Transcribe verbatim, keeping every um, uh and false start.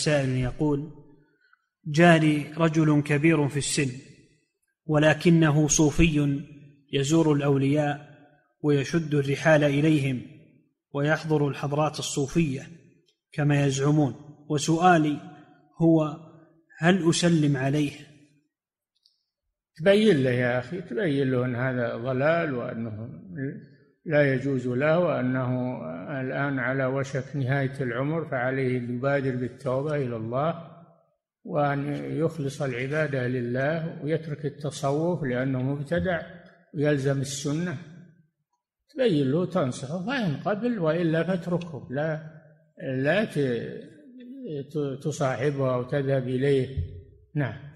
سائل يقول: جاري رجل كبير في السن ولكنه صوفي يزور الأولياء ويشد الرحال إليهم ويحضر الحضرات الصوفية كما يزعمون، وسؤالي هو: هل أسلم عليه؟ تبين له يا أخي، تبين له أن هذا ضلال وأنه لا يجوز له، وأنه الآن على وشك نهاية العمر، فعليه أن يبادر بالتوبة إلى الله وأن يخلص العبادة لله ويترك التصوف لأنه مبتدع ويلزم السنة. تبين له تنصحه فإن قبل، وإلا فاتركه، لا لا تصاحبه أو تذهب إليه. نعم.